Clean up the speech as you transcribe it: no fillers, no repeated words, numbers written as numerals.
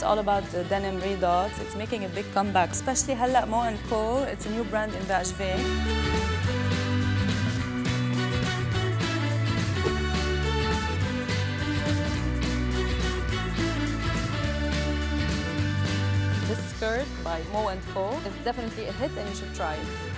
all about the denim redots. It's making a big comeback, especially هلا Mo&CO. It's a new brand in BHV. This skirt by Mo&CO is definitely a hit and you should try it.